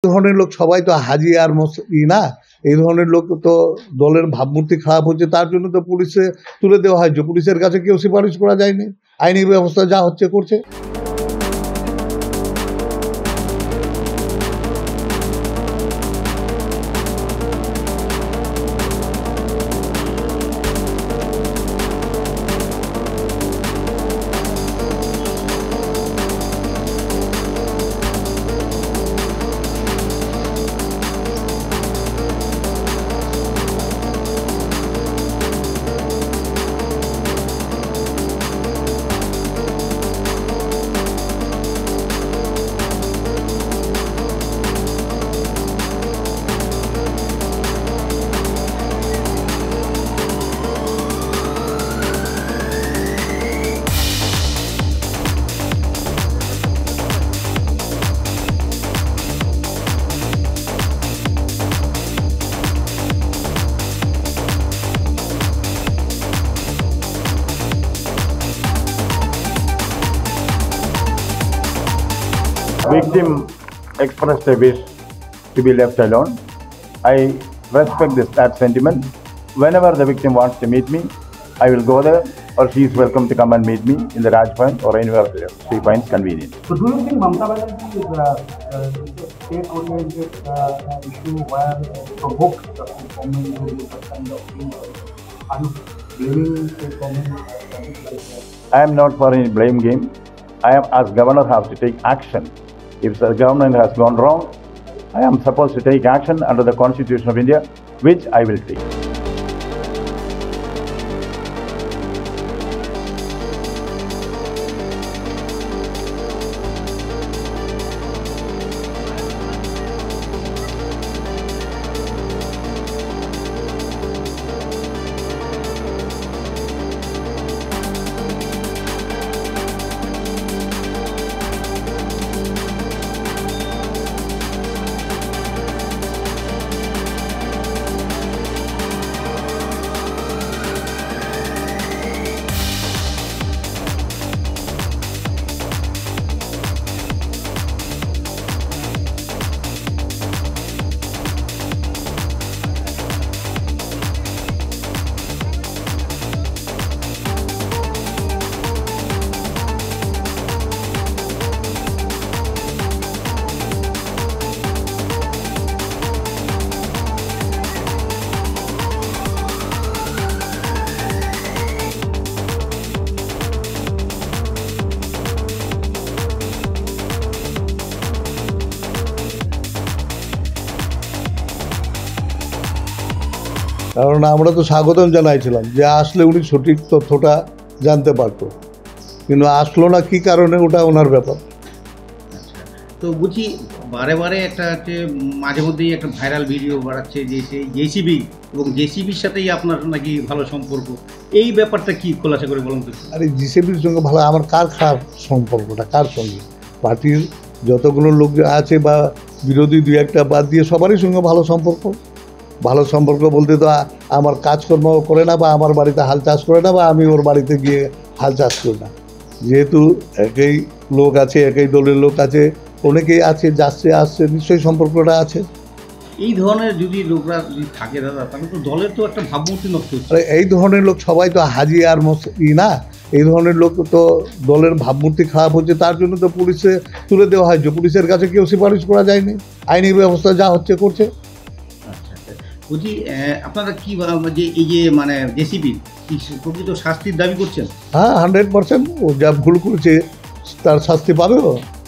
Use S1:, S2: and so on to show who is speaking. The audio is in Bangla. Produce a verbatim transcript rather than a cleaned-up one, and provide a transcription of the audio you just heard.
S1: ধরনের লোক সবাই তো হাজি আর ই না, এই ধরনের লোক তো দলের ভাবমূর্তি খারাপ হচ্ছে, তার জন্য তো পুলিশে তুলে দেওয়া হয়েছে। পুলিশের কাছে কেউ সুপারিশ করা যায়নি, আইনি ব্যবস্থা যা হচ্ছে করছে।
S2: Victim expressed a wish to be left alone. I respect this that sentiment. Whenever the victim wants to meet me, I will go there, or she is welcome to come and meet me in the Raj Point or anywhere she finds convenient.
S3: So, do you think Mamata Banerjee is a, a state-oriented uh, issue where it provoked the government to do such kind of thing? Are you blaming state government like that?
S2: I am not for any blame game. I am, as governor, have to take action. If the government has gone wrong, I am supposed to take action under the Constitution of India, which I will take.
S1: কারণ আমরা তো স্বাগতম জানাইছিলাম যে আসলে উনি সঠিক তথ্যটা জানতে পারতো, কিন্তু আসলো না কি কারণে ওটা ওনার ব্যাপার।
S4: তো বুঝি বারে বারে একটা হচ্ছে মাঝে মধ্যেই একটা ভাইরাল ভিডিও বাড়াচ্ছে যে সেই জেসিবি এবং জেসিবির সাথেই আপনার নাকি ভালো সম্পর্ক, এই ব্যাপারটা কি খোলাসা করে বলুন তো?
S1: আরে জেসিবির সঙ্গে ভালো আমার কার খারাপ সম্পর্কটা কার সঙ্গে? পার্টির যতগুলো লোক আছে বা বিরোধী দুই একটা বাদ দিয়ে সবারই সঙ্গে ভালো সম্পর্ক। ভালো সম্পর্ক বলতে তো আমার কাজকর্ম করে না বা আমার বাড়িতে হাল চাষ করে না বা আমি ওর বাড়িতে গিয়ে হাল চাষ করি না। যেহেতু একই লোক আছে, একই দলের লোক আছে, অনেকেই আছে, যাচ্ছে আসছে, নিশ্চয়ই সম্পর্কটা আছে।
S4: এই ধরনের যদি লোকরা যদি থাকে দাদা, তাহলে তো দলের তো একটা ভাবমূর্তি নষ্ট হচ্ছে।
S1: আরে এই ধরনের লোক সবাই তো হাজি আর ই না, এই ধরনের লোক তো দলের ভাবমূর্তি খারাপ হচ্ছে, তার জন্য তো পুলিশে তুলে দেওয়া হয়েছে। পুলিশের কাছে কেউ সুপারিশ করা যায়নি, আইনি ব্যবস্থা যা হচ্ছে করছে।
S4: বুঝি আপনারা কি যে এই যে মানে জেসিবি কি প্রকৃত শাস্তির দাবি করছেন?
S1: হ্যাঁ, হান্ড্রেড পার্সেন্ট। ও যা ভুল করেছে তার শাস্তি পাবে।